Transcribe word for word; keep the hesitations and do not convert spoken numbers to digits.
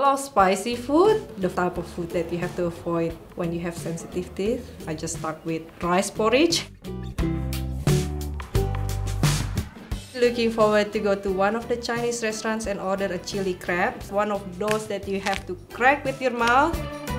love spicy food, the type of food that you have to avoid when you have sensitive teeth. I just start with rice porridge. Looking forward to go to one of the Chinese restaurants and order a chili crab. One of those that you have to crack with your mouth.